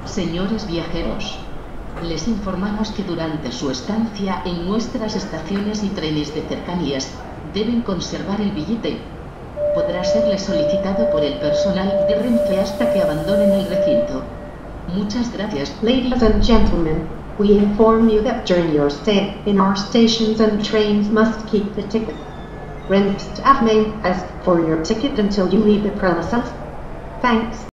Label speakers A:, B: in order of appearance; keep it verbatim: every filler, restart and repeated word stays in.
A: Señores viajeros, les informamos que durante su estancia en nuestras estaciones y trenes de cercanías, deben conservar el billete. Podrá serle solicitado por el personal de Renfe hasta que abandonen el recinto. Muchas gracias.
B: Ladies and gentlemen, we inform you that during your stay in our stations and trains must keep the ticket. Renfe staff may ask for your ticket until you leave the premises. Thanks.